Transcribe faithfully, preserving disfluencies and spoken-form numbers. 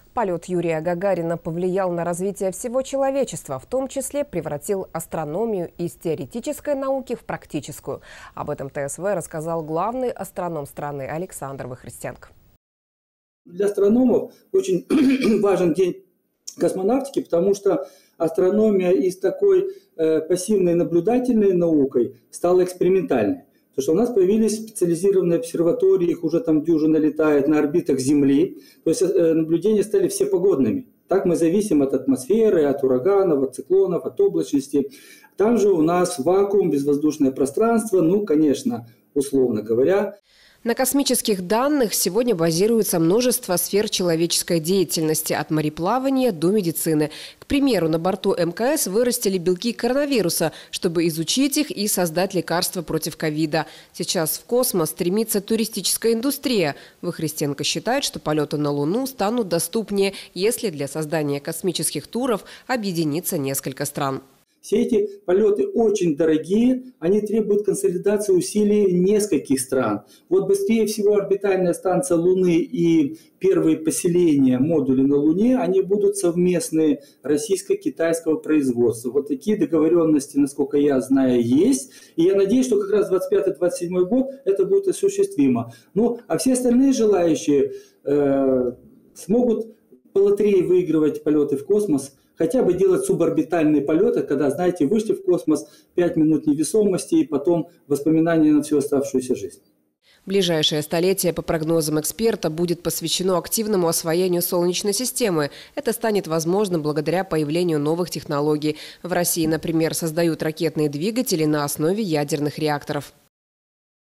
Полет Юрия Гагарина повлиял на развитие всего человечества, в том числе превратил астрономию из теоретической науки в практическую. Об этом ТСВ рассказал главный астроном страны Александр Вахристенко. Для астрономов очень важен день космонавтики, потому что астрономия из такой э, пассивной наблюдательной наукой стала экспериментальной. Потому что у нас появились специализированные обсерватории, их уже там дюжина летает на орбитах Земли. То есть э, наблюдения стали всепогодными. Так мы зависим от атмосферы, от ураганов, от циклонов, от облачности. Там же у нас вакуум, безвоздушное пространство, ну, конечно, условно говоря. На космических данных сегодня базируется множество сфер человеческой деятельности, от мореплавания до медицины. К примеру, на борту эм ка эс вырастили белки коронавируса, чтобы изучить их и создать лекарства против ковида. Сейчас в космос стремится туристическая индустрия. Вахристенко считает, что полеты на Луну станут доступнее, если для создания космических туров объединится несколько стран. Все эти полеты очень дорогие, они требуют консолидации усилий нескольких стран. Вот быстрее всего орбитальная станция Луны и первые поселения, модули на Луне, они будут совместные российско-китайского производства. Вот такие договоренности, насколько я знаю, есть. И я надеюсь, что как раз двадцать пятый — двадцать седьмой год это будет осуществимо. Ну, а все остальные желающие э, смогут по лотерее выигрывать полеты в космос. Хотя бы делать суборбитальные полеты, когда, знаете, вышли в космос, пять минут невесомости и потом воспоминания на всю оставшуюся жизнь. Ближайшее столетие, по прогнозам эксперта, будет посвящено активному освоению Солнечной системы. Это станет возможно благодаря появлению новых технологий. В России, например, создают ракетные двигатели на основе ядерных реакторов.